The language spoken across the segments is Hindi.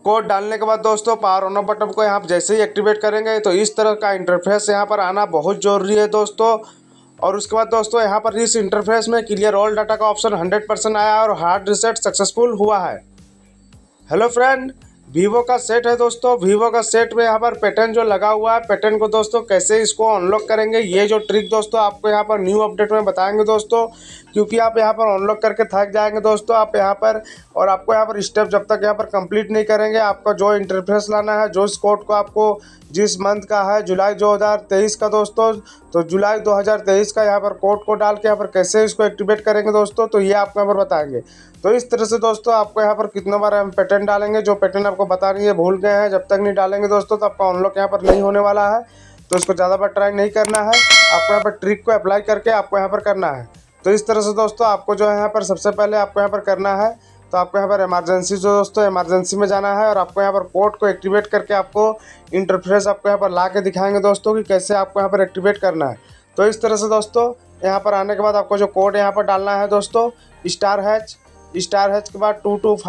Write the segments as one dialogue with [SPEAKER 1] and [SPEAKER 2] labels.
[SPEAKER 1] कोड डालने के बाद दोस्तों पावर ऑन ऑफ बटन को यहाँ पर जैसे ही एक्टिवेट करेंगे तो इस तरह का इंटरफेस यहाँ पर आना बहुत ज़रूरी है दोस्तों। और उसके बाद दोस्तों यहाँ पर इस इंटरफेस में क्लियर ऑल डाटा का ऑप्शन 100% आया और हार्ड रीसेट सक्सेसफुल हुआ है। हेलो फ्रेंड, वीवो का सेट है दोस्तों। वीवो का सेट में यहाँ पर पैटर्न जो लगा हुआ है, पैटर्न को दोस्तों कैसे इसको अनलॉक करेंगे, ये जो ट्रिक दोस्तों आपको यहाँ पर न्यू अपडेट में बताएंगे दोस्तों। क्योंकि आप यहाँ पर अनलॉक करके थक जाएंगे दोस्तों आप यहाँ पर, और आपको यहाँ पर स्टेप जब तक यहाँ पर कंप्लीट नहीं करेंगे, आपका जो इंटरफेस लाना है, जो इस कोड को आपको जिस मंथ का है जुलाई 2023 का दोस्तों, तो जुलाई 2023 का यहाँ पर कोड को डाल के यहाँ पर कैसे इसको एक्टिवेट करेंगे दोस्तों, तो ये आपको यहाँ पर बताएंगे। तो इस तरह से दोस्तों आपको यहाँ पर कितना बार हम पैटर्न डालेंगे, जो पैटर्न आपको बता रही है भूल गए हैं, जब तक नहीं डालेंगे दोस्तों तो आपका अनलॉक यहाँ पर नहीं होने वाला है। तो इसको ज़्यादा बार ट्राई नहीं करना है, आपको यहाँ पर ट्रिक को अप्लाई करके आपको यहाँ पर करना है। तो इस तरह से दोस्तों आपको जो है यहाँ पर सबसे पहले आपको यहाँ पर करना है, तो आपको यहाँ पर इमरजेंसी जो दोस्तों इमरजेंसी में जाना है और आपको यहाँ पर कोड को एक्टिवेट करके आपको इंटरफेस आपको यहाँ पर ला के दिखाएंगे दोस्तों कि कैसे आपको यहाँ पर एक्टिवेट करना है। तो इस तरह से दोस्तों यहाँ पर आने के बाद आपको जो कोड यहाँ पर डालना है दोस्तों, *##* के बाद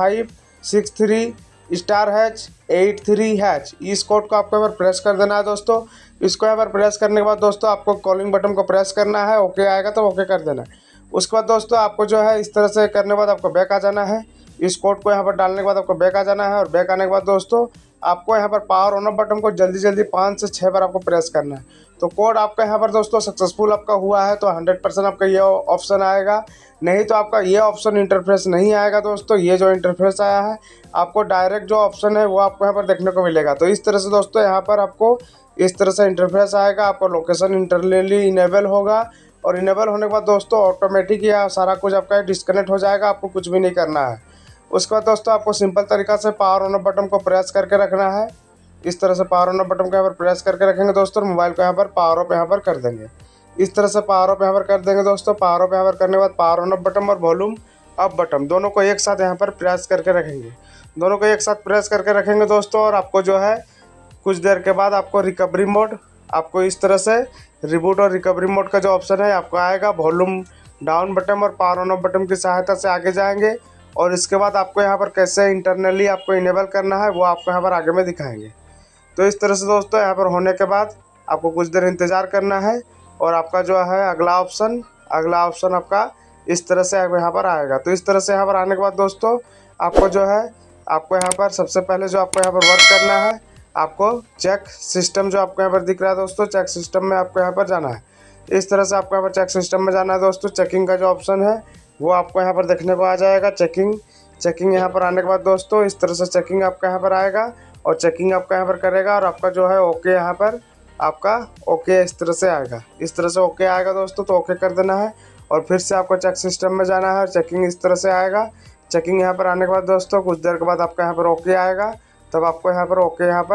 [SPEAKER 1] 22563*##83#, इस कोड को आपको यहाँ पर प्रेस कर देना है दोस्तों। इसको यहाँ पर प्रेस करने के बाद दोस्तों आपको कॉलिंग बटन को प्रेस करना है, ओके आएगा तो ओके कर देना है। उसके बाद दोस्तों आपको जो है इस तरह से करने के बाद आपको बैक आ जाना है। इस कोड को यहाँ पर डालने के बाद आपको बैक आ जाना है, और बैक आने के बाद दोस्तों आपको यहाँ पर पावर ऑन ऑफ बटन को जल्दी जल्दी 5 से 6 बार आपको प्रेस करना है। तो कोड आपका यहाँ पर दोस्तों सक्सेसफुल आपका हुआ है तो 100% आपका ये ऑप्शन आएगा, नहीं तो आपका ये ऑप्शन इंटरफेस नहीं आएगा दोस्तों। ये जो इंटरफेस आया है आपको डायरेक्ट जो ऑप्शन है वो आपको यहाँ पर देखने को मिलेगा। तो इस तरह से दोस्तों यहाँ पर आपको इस तरह से इंटरफेस आएगा, आपको लोकेशन इंटरनली इनेबल होगा, और इनेबल होने के बाद दोस्तों ऑटोमेटिक या सारा कुछ आपका डिस्कनेक्ट हो जाएगा, आपको कुछ भी नहीं करना है। उसके बाद दोस्तों आपको सिंपल तरीक़ा से पावर ऑन ऑफ बटन को प्रेस करके रखना है। इस तरह से पावर ऑन ऑफ बटन को यहाँ पर प्रेस करके रखेंगे दोस्तों, और मोबाइल को यहाँ पर पावर ऑफ यहाँ पर कर देंगे। इस तरह से पावर ऑफ यहाँ पर कर देंगे दोस्तों। पावर ऑफ यहाँ पर करने के बाद पावर ऑन ऑफ बटन और वॉल्यूम अप बटन दोनों को एक साथ यहाँ पर प्रेस करके रखेंगे, दोनों को एक साथ प्रेस करके रखेंगे दोस्तों। और आपको जो है कुछ देर के बाद आपको रिकवरी मोड, आपको इस तरह से रिबूट और रिकवरी मोड का जो ऑप्शन है आपको आएगा। वॉल्यूम डाउन बटन और पावर ऑन ऑफ बटन की सहायता से आगे जाएंगे, और इसके बाद आपको यहाँ पर कैसे इंटरनली आपको इनेबल करना है वो आपको यहाँ पर आगे में दिखाएंगे। तो इस तरह से दोस्तों यहाँ पर होने के बाद आपको कुछ देर इंतज़ार करना है, और आपका जो है अगला ऑप्शन आपका इस तरह से यहाँ पर आएगा। तो इस तरह से यहाँ पर आने के बाद दोस्तों आपको जो है आपको यहाँ पर सबसे पहले जो आपको यहाँ पर वर्क करना है, आपको चेक सिस्टम जो आपको यहाँ पर दिख रहा है दोस्तों, चेक सिस्टम में आपको यहाँ पर जाना है। इस तरह से आपको यहाँ पर चेक सिस्टम में जाना है दोस्तों। चेकिंग का जो ऑप्शन है वो आपको यहाँ पर देखने को आ जाएगा। चेकिंग यहाँ पर आने के बाद दोस्तों इस तरह से चेकिंग आपका यहाँ पर आएगा, और चेकिंग आपका यहाँ पर करेगा, और आपका जो है ओके यहाँ पर आपका ओके इस तरह से आएगा। इस तरह से ओके आएगा दोस्तों, तो ओके कर देना है, और फिर से आपको चेक सिस्टम में जाना है। चेकिंग इस तरह से आएगा। चेकिंग यहाँ पर आने के बाद दोस्तों कुछ देर के बाद आपका यहाँ पर ओके आएगा, तब आपको यहाँ पर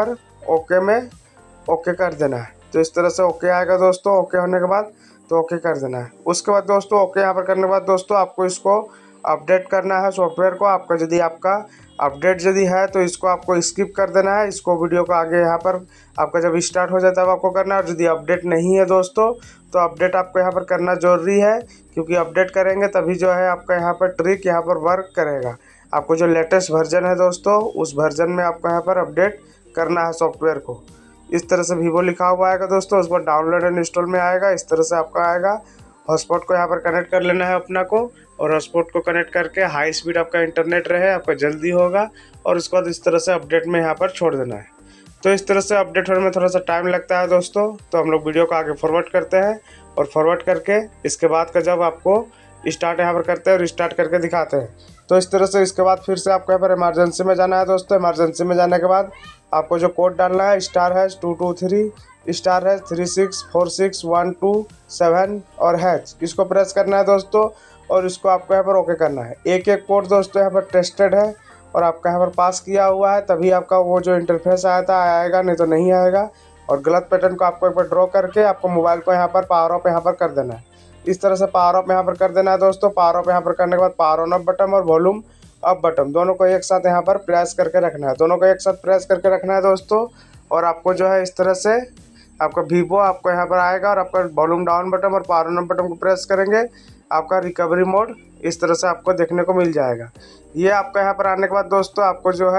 [SPEAKER 1] ओके में ओके कर देना है। तो इस तरह से ओके आएगा दोस्तों। ओके होने के बाद तो ओके कर देना है। उसके बाद दोस्तों ओके यहाँ पर करने के बाद दोस्तों आपको इसको अपडेट करना है सॉफ्टवेयर को। आपका अपडेट यदि है तो इसको आपको स्किप कर देना है, इसको वीडियो को आगे यहाँ पर आपका जब स्टार्ट हो जाता है तब आपको करना है। और यदि अपडेट नहीं है दोस्तों तो अपडेट आपको यहाँ पर करना ज़रूरी है, क्योंकि अपडेट करेंगे तभी जो है आपका यहाँ पर ट्रिक यहाँ पर वर्क करेगा। आपको जो लेटेस्ट वर्जन है दोस्तों उस वर्जन में आपको यहाँ पर अपडेट करना है सॉफ्टवेयर को। इस तरह से वीवो लिखा हुआ आएगा दोस्तों, उस पर डाउनलोड एंड इंस्टॉल में आएगा। इस तरह से आपका आएगा। हॉटस्पॉट को यहाँ पर कनेक्ट कर लेना है अपना को, और हॉटस्पॉट को कनेक्ट करके हाई स्पीड आपका इंटरनेट रहे, आपका जल्दी होगा, और उसके बाद इस तरह से अपडेट में यहाँ पर छोड़ देना है। तो इस तरह से अपडेट होने में थोड़ा सा टाइम लगता है दोस्तों, तो हम लोग वीडियो को आगे फॉरवर्ड करते हैं, और फॉरवर्ड करके इसके बाद का जब आपको स्टार्ट यहाँ पर करते हैं और स्टार्ट करके दिखाते हैं। तो इस तरह से इसके बाद फिर से आपको यहाँ पर इमरजेंसी में जाना है दोस्तों। इमरजेंसी में जाने के बाद आपको जो कोड डालना है *#223*#364612 और #, इसको प्रेस करना है दोस्तों, और इसको आपको यहाँ पर ओके करना है। एक एक कोड दोस्तों यहाँ पर टेस्टेड है और आपका यहाँ पर पास किया हुआ है, तभी आपका वो जो इंटरफेस आया था आएगा, नहीं तो नहीं आएगा। और गलत पैटर्न को आपको एक बार ड्रॉ करके आपको मोबाइल को यहाँ पर पावर ऑफ यहाँ पर कर देना है। इस तरह से पावर ऑफ यहाँ पर कर देना है दोस्तों। पावर ऑफ यहाँ पर करने के बाद पावर ऑन ऑफ बटन और वॉल्यूम अप बटन दोनों को एक साथ यहाँ पर प्रेस करके रखना है, दोनों को एक साथ प्रेस करके रखना है दोस्तों। और आपको जो है इस तरह से आपका वीवो आपको यहाँ पर आएगा, और आपका वॉल्यूम डाउन बटन और पावर ऑन ऑफ बटन को प्रेस करेंगे, आपका रिकवरी मोड इस तरह से आपको देखने को मिल जाएगा। ये आपका यहाँ पर आने के बाद दोस्तों आपको जो है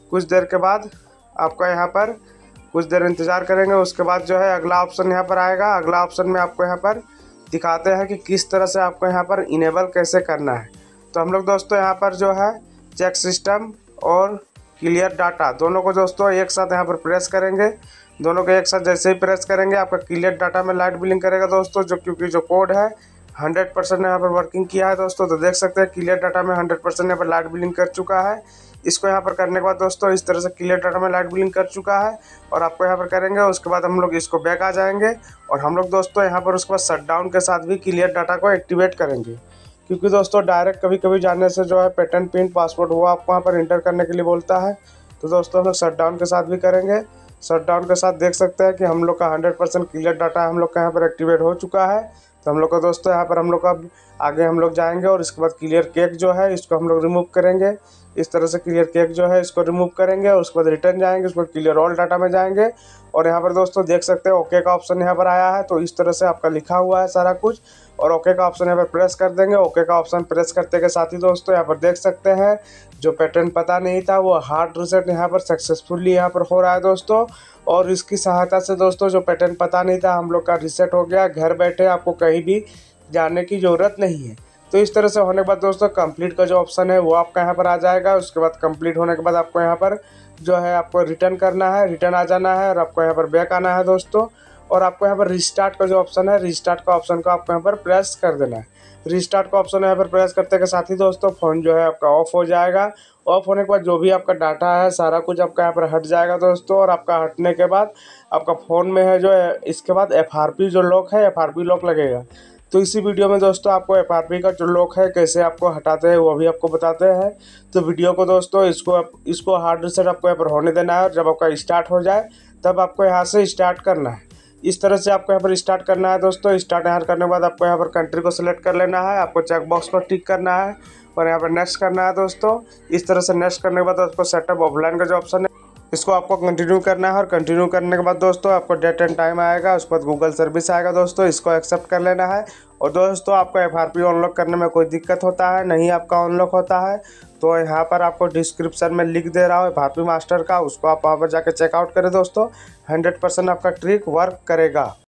[SPEAKER 1] कुछ देर के बाद आपको यहाँ पर कुछ देर इंतज़ार करेंगे। उसके बाद जो है अगला ऑप्शन यहाँ पर आएगा। अगला ऑप्शन में आपको यहाँ पर दिखाते हैं कि किस तरह से आपको यहाँ पर इनेबल कैसे करना है। तो हम लोग दोस्तों यहाँ पर जो है चेक सिस्टम और क्लियर डाटा दोनों को दोस्तों एक साथ यहाँ पर प्रेस करेंगे। दोनों को एक साथ जैसे ही प्रेस करेंगे आपका क्लियर डाटा में लाइट ब्लिंक करेगा दोस्तों, जो क्योंकि जो कोड है 100% यहाँ पर वर्किंग किया है दोस्तों। तो देख सकते हैं क्लियर डाटा में 100% यहाँ पर लाइट ब्लिंक कर चुका है। इसको यहाँ पर करने के बाद दोस्तों इस तरह से क्लियर डाटा में लाइट ब्लिंक कर चुका है और आपको यहाँ पर करेंगे। उसके बाद हम लोग इसको बैक आ जाएंगे और हम लोग दोस्तों यहाँ पर उसके बाद शटडाउन के साथ भी क्लियर डाटा को एक्टिवेट करेंगे, क्योंकि दोस्तों डायरेक्ट कभी कभी जाने से जो है पेटेंट पिन पासवर्ड वो आपको वहाँ पर इंटर करने के लिए बोलता है। तो दोस्तों हम लोग शटडाउन के साथ भी करेंगे। शटडाउन के साथ देख सकते हैं कि हम लोग का 100% क्लियर डाटा हम लोग का यहाँ पर एक्टिवेट हो चुका है। तो हम लोग का दोस्तों यहाँ पर हम लोग का आगे हम लोग जाएंगे और इसके बाद क्लियर केक जो है इसको हम लोग रिमूव करेंगे। इस तरह से क्लियर केक जो है इसको रिमूव करेंगे और उसके बाद रिटर्न जाएंगे, उसके बाद क्लियर ऑल डाटा में जाएंगे और यहाँ पर दोस्तों देख सकते हैं ओके का ऑप्शन यहाँ पर आया है। तो इस तरह से आपका लिखा हुआ है सारा कुछ और ओके का ऑप्शन यहाँ पर प्रेस कर देंगे। ओके का ऑप्शन प्रेस करते के साथ ही दोस्तों यहाँ पर देख सकते हैं जो पेटेंट पता नहीं था वो हार्ड रीसेट यहाँ पर सक्सेसफुली यहाँ पर हो रहा है दोस्तों। और इसकी सहायता से दोस्तों जो पेटेंट पता नहीं था हम लोग का रीसेट हो गया। घर बैठे आपको कहीं भी जाने की ज़रूरत नहीं है। तो इस तरह से होने के बाद दोस्तों कंप्लीट का जो ऑप्शन है वो आपका यहाँ पर आ जाएगा। उसके बाद कंप्लीट होने के बाद आपको यहाँ पर जो है आपको रिटर्न करना है, रिटर्न आ जाना है और आपको यहाँ पर बैक आना है दोस्तों। और आपको यहाँ पर रिस्टार्ट का जो ऑप्शन है, रिस्टार्ट का ऑप्शन को आपको यहाँ पर प्रेस कर देना है। रिस्टार्ट का ऑप्शन यहाँ पर प्रेस करते के साथ ही दोस्तों फ़ोन जो है आपका ऑफ हो जाएगा। ऑफ होने के बाद जो भी आपका डाटा है सारा कुछ आपका यहाँ पर हट जाएगा दोस्तों। और आपका हटने के बाद आपका फ़ोन में है जो है इसके बाद FRP जो लॉक है FRP लॉक लगेगा। तो इसी वीडियो में दोस्तों आपको FRP का जो लॉक है कैसे आपको हटाते हैं वो भी आपको बताते हैं। तो वीडियो को दोस्तों इसको हार्ड रीसेट आपको यहाँ पर होने देना है और जब आपका स्टार्ट हो जाए तब आपको यहाँ से स्टार्ट करना है। इस तरह से आपको यहाँ पर स्टार्ट करना है दोस्तों। स्टार्ट यहाँ करने के बाद आपको यहाँ पर कंट्री को सिलेक्ट कर लेना है, आपको चेक बॉक्स को टिक करना है और यहाँ पर नेक्स्ट करना है दोस्तों। इस तरह से नेक्स्ट करने के बाद आपको सेटअप ऑफलाइन का जो ऑप्शन है इसको आपको कंटिन्यू करना है और कंटिन्यू करने के बाद दोस्तों आपको डेट एंड टाइम आएगा, उसके बाद गूगल सर्विस आएगा दोस्तों, इसको एक्सेप्ट कर लेना है। और दोस्तों आपको FRP अनलॉक करने में कोई दिक्कत होता है नहीं आपका अनलॉक होता है तो यहाँ पर आपको डिस्क्रिप्शन में लिख दे रहा हूँ FRP मास्टर का, उसको आप वहाँ पर जाकर चेकआउट करें दोस्तों। 100% आपका ट्रिक वर्क करेगा।